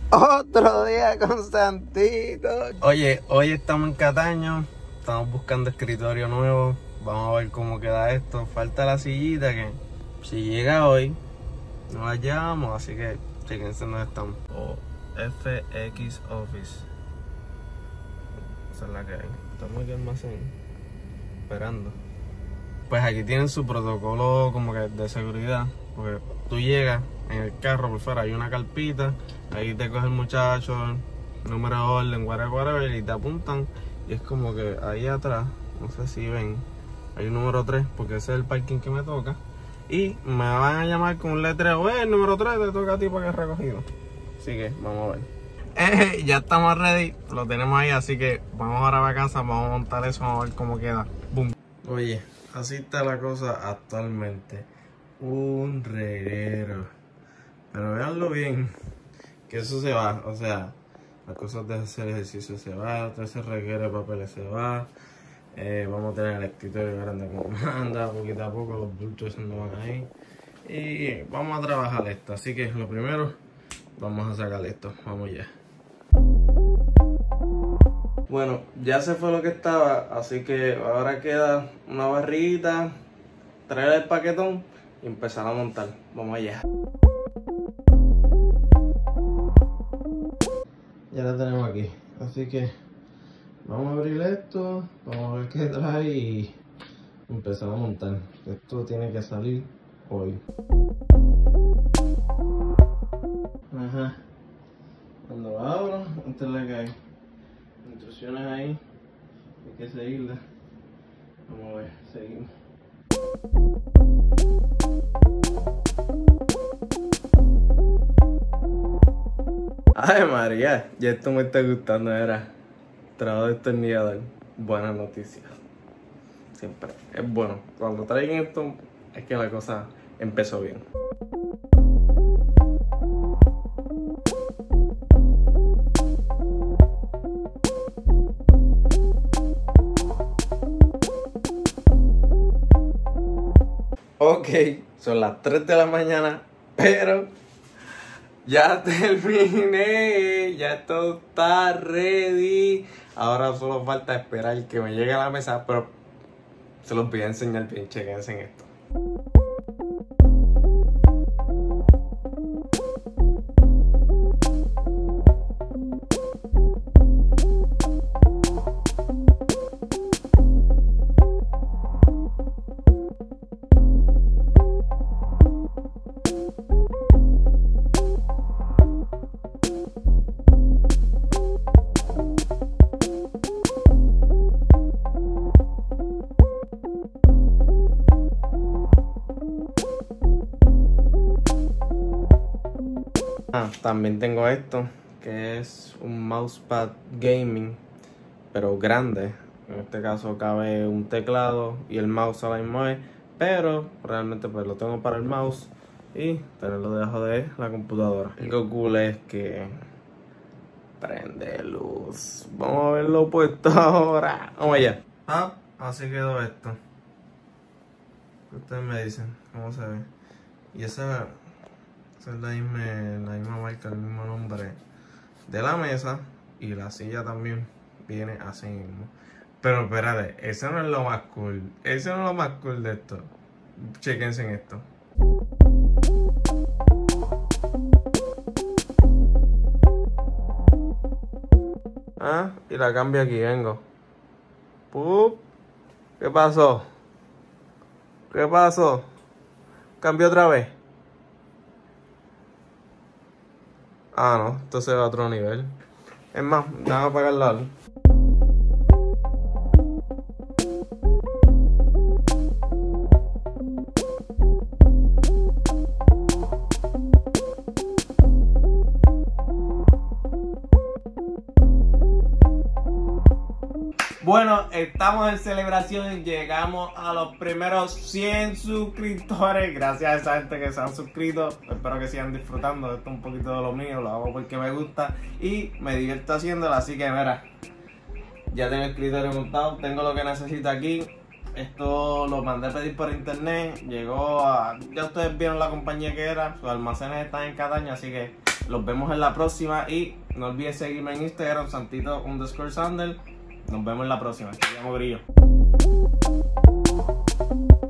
Otro día con Santito. Oye, hoy estamos en Cataño. Estamos buscando escritorio nuevo. Vamos a ver cómo queda esto. Falta la sillita que si llega hoy no la llevamos, así que chequense dónde estamos. FX Office. Esa es la que hay. Estamos aquí en almacén esperando. Pues aquí tienen su protocolo como que de seguridad. Porque tú llegas en el carro por fuera, hay una carpita, ahí te coge el muchacho, número de orden, whatever, y te apuntan. Y es como que ahí atrás, no sé si ven, hay un número 3, porque ese es el parking que me toca. Y me van a llamar con un letrero, el número 3 te toca a ti para que es recogido. Así que vamos a ver. Ya estamos ready, lo tenemos ahí, así que vamos ahora a casa, vamos a montar eso, vamos a ver cómo queda. Boom. Oye, así está la cosa actualmente. Un reguero. Pero véanlo bien, que eso se va, o sea, las cosas de hacer ejercicio se va, todo ese reguero de papeles se va. Vamos a tener el escritorio grande como manda, poquito a poco los bultos no van ahí. Y vamos a trabajar esto, así que lo primero, vamos a sacar esto, vamos ya. Bueno, ya se fue lo que estaba, así que ahora queda una barrita, traer el paquetón y empezar a montar. Vamos allá. Ya la tenemos aquí, así que vamos a abrir esto, vamos a ver qué trae y empezar a montar. Esto tiene que salir hoy. Ajá. Cuando lo abro, antes le cae. Instrucciones ahí, hay que seguirlas. Vamos a ver, seguimos. Ay María, ya esto me está gustando, era trabajo destornillador. Buenas noticias. Siempre es bueno. Cuando traigan esto, es que la cosa empezó bien. Ok, son las 3 de la mañana, pero ya terminé, ya todo está ready. Ahora solo falta esperar que me llegue a la mesa, pero se los voy a enseñar bien, chequense en esto. También tengo esto, que es un mousepad gaming, pero grande. En este caso cabe un teclado y el mouse a la misma vez, pero realmente pues lo tengo para el mouse y tenerlo debajo de la computadora. Lo cool es que prende luz. Vamos a verlo puesto ahora. Vamos allá. Así quedó esto. Ustedes me dicen cómo se ve. Y esa es la misma marca, el mismo nombre de la mesa. Y la silla también viene así mismo. Pero espérate, eso no es lo más cool. Eso no es lo más cool de esto. Chequense en esto. Y la cambio aquí, vengo. ¡Pup! ¿Qué pasó? ¿Qué pasó? ¿Cambio otra vez? No, esto se va a otro nivel. Es más, déjame apagar la luz. Bueno, estamos en celebración, llegamos a los primeros 100 suscriptores. Gracias a esa gente que se han suscrito. Espero que sigan disfrutando. Esto es un poquito de lo mío, lo hago porque me gusta y me divierto haciéndolo. Así que mira, ya tengo el escritorio montado, tengo lo que necesito aquí. Esto lo mandé a pedir por internet, llegó a... Ya ustedes vieron la compañía que era, sus almacenes están en Cataño, así que Los vemos en la próxima y no olvides seguirme en Instagram, Santito_Sandel. Nos vemos en la próxima. Te llamo Grillo.